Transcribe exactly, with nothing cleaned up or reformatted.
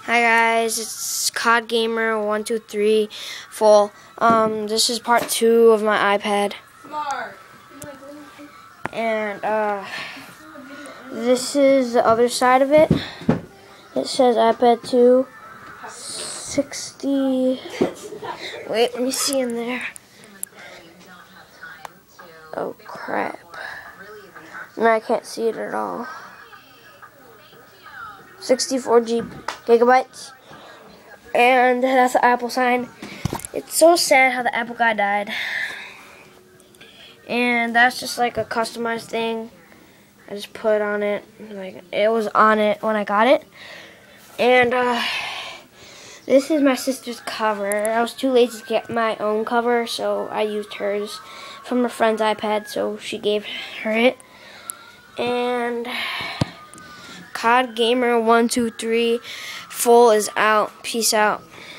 Hi guys, it's C O D Gamer one two three full. Um, this is part two of my iPad. And uh, this is the other side of it. It says iPad two sixty. Wait, let me see in there. Oh crap. No, I can't see it at all. sixty-four gigabytes, and that's the Apple sign. It's so sad how the Apple guy died, and that's just like a customized thing. I just put on it, like it was on it when I got it. And uh, this is my sister's cover. I was too lazy to get my own cover, so I used hers from a friend's iPad, so she gave her it. And C O D Gamer one two three full is out. Peace out.